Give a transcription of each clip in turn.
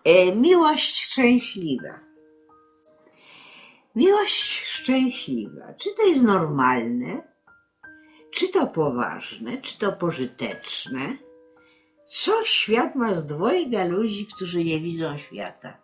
Miłość szczęśliwa. Miłość szczęśliwa. Czy to jest normalne? Czy to poważne? Czy to pożyteczne? Co świat ma z dwojga ludzi, którzy nie widzą świata?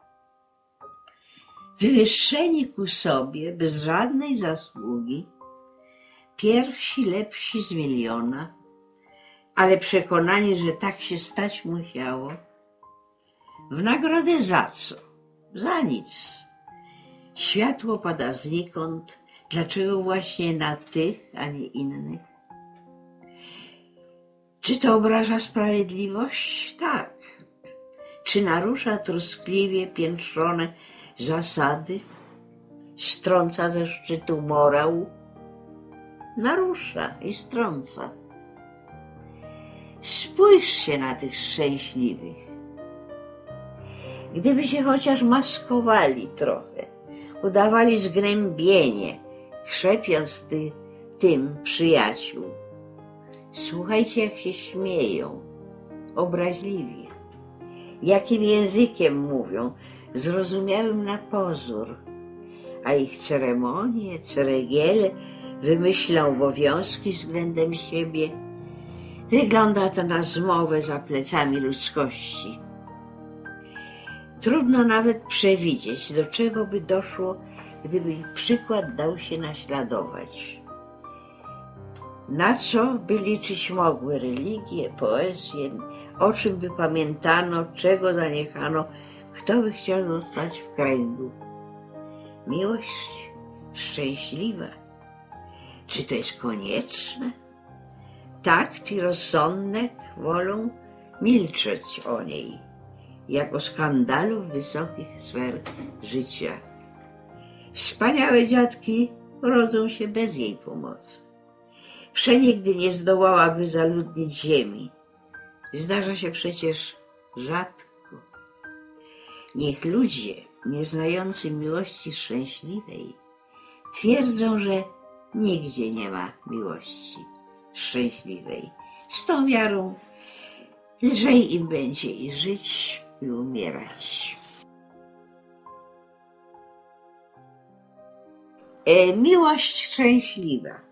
Wywyższeni ku sobie, bez żadnej zasługi, pierwsi lepsi z miliona, ale przekonani, że tak się stać musiało. W nagrodę za co? Za nic. Światło pada znikąd. Dlaczego właśnie na tych, a nie innych? Czy to obraża sprawiedliwość? Tak. Czy narusza troskliwie piętrzone zasady? Strąca ze szczytu morał? Narusza i strąca. Spójrzcie na tych szczęśliwych. Gdyby się chociaż maskowali trochę, udawali zgnębienie, krzepiąc tym przyjaciół. Słuchajcie, jak się śmieją, obraźliwie, jakim językiem mówią, zrozumiałym na pozór, a ich ceremonie, ceregiele, wymyślne obowiązki względem siebie. Wygląda to na zmowę za plecami ludzkości. Trudno nawet przewidzieć, do czego by doszło, gdyby ich przykład dał się naśladować. Na co by liczyć mogły religie, poezje, o czym by pamiętano, czego zaniechano, kto by chciał zostać w kręgu. Miłość szczęśliwa. Czy to jest konieczne? Takt i rozsądek wolą milczeć o niej, jak o skandalu w wysokich sfer życia. Wspaniałe dziadki rodzą się bez jej pomocy. Przenigdy nie zdołałaby zaludnić ziemi. Zdarza się przecież rzadko. Niech ludzie, nie znający miłości szczęśliwej, twierdzą, że nigdzie nie ma miłości szczęśliwej. Z tą wiarą lżej im będzie i żyć, i umierać. Miłość szczęśliwa.